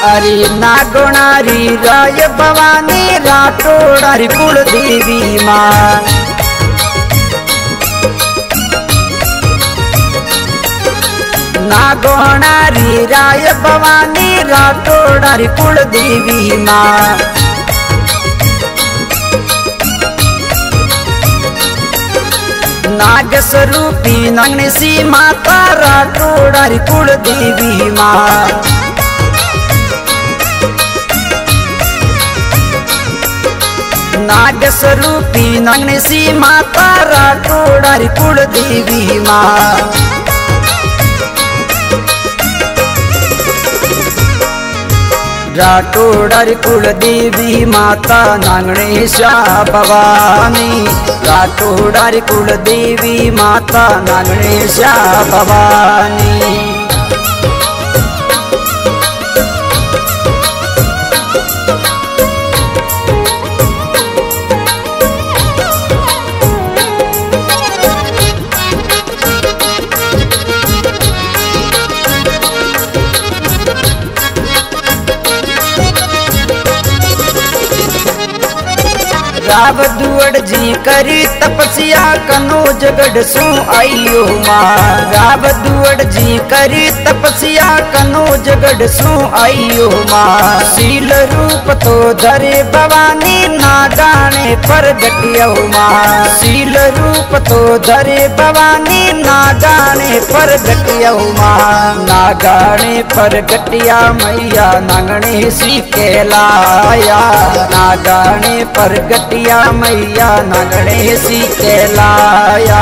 अरे नागोणारी राय भवानी राठोडारी कुल देवी माँ। नागोणारी राय भवानी राठोडारी कुल देवी माँ। नाग स्वरूपी नंगनेसी माता राठोडारी कुल देवी माँ। नाग स्वरूपी नंगनेसी माता राठोडारी कुल देवी माँ। राठोडारी कुल देवी माता नागणेशा भवानी। राठोडारी कुल देवी माता नागणेशा भवानी। राव दुअड़ जी करी तपस्या कनौज गढ़ सु आइयो माँ। राव दुअड़ जी करी तपस्या कनौज गढ़ सु आइयो माँ। शील रूप तो धरे भवानी नागाने पर गटियो माँ। शील रूप तो धरे भवानी नागाने पर गटियो माँ। नागाने पर गटिया मैया नागणे सी कहलाया। नागाने पर गटिया मैया नागणेशी कहलाया।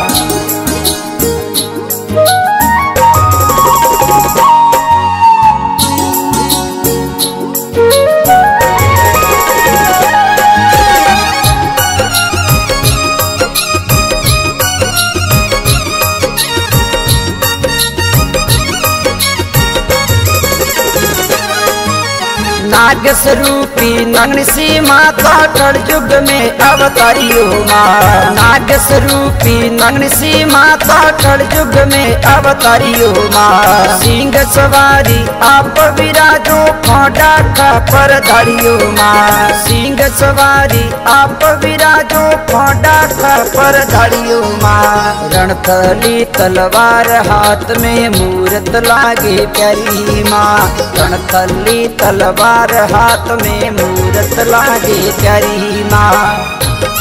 नाग स्वरूपी नंगनेसी माता कलयुग में अवतारियो माँ। नाग स्वरूपी नंगनेसी माता कलयुग में अवतारियो माँ। सिंह सवारी आप विराजो खोड़ा का पर धारियो माँ। सिंह सवारी आप विराजो खोड़ा का पर धारियो माँ। रणथली तलवार हाथ में मूरत लागे प्यारी माँ। रणथली तलवार हाथ में मूरत लागे प्यारी माँ।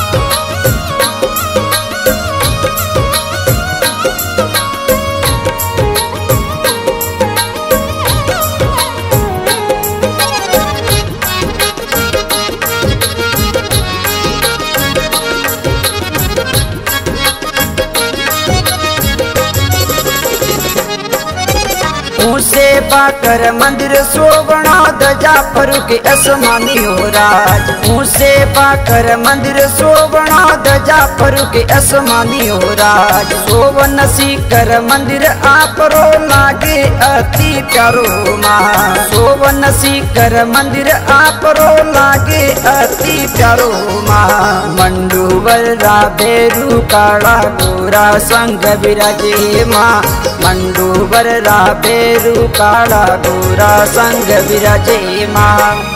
ऊँचे पाकर मंदिर शोभना ध्वजा फरूक आसमानी हो राज। ऊँचे पाकर मंदिर शोभना ध्वजा फरूक आसमानी हो राज। शोभन सीकर मंदिर आपरो लागे अति प्यारो माँ। शोभन सीकर मंदिर आपरो लागे अति प्यारो माँ। मंडूवर राभेरू काला गोरा संग विराजे माँ। मंडूवर राभेरू काला गोरा संग विराजे माँ।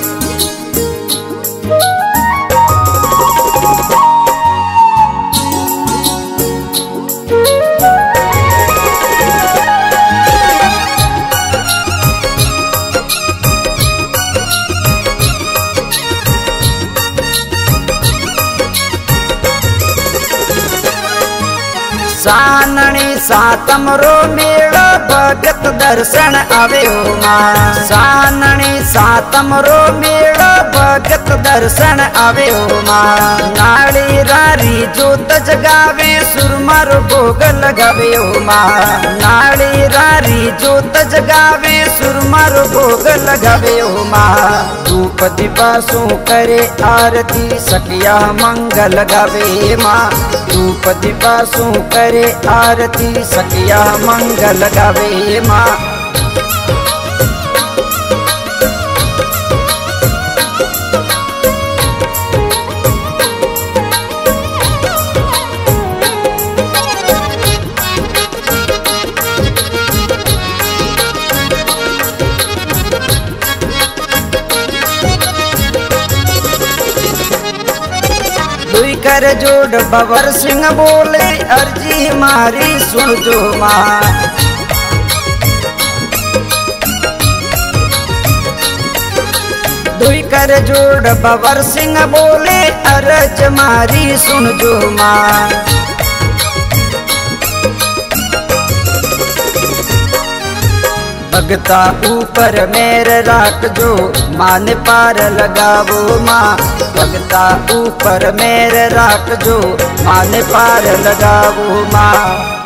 सानणी सातमरो मेला भगत दर्शन आवे हो माँ। सानणी सातमरो मेला भगत दर्शन आवे हो माँ। नाड़ी रारी जोत जगावे सुरमर भोग लगावे हो माँ। नाड़ी रारी जोत जगावे सुरमर भोग लगावे हो माँ। धूप दीपासों करे आरती सखिया मंगल गावे माँ। धूप दीपासों करे आरती सखिया मंगल गावे माँ। कर जोड़ बबर सिंह बोले अर्जी मारी सुन जो माँ। दुई कर जोड़ बबर सिंह बोले अर्ज मारी सुन जो माँ। भगता ऊपर मेरे राख जो मान पार लगावो माँ। भगता ऊपर मेरे राख जो मान पार लगावो माँ।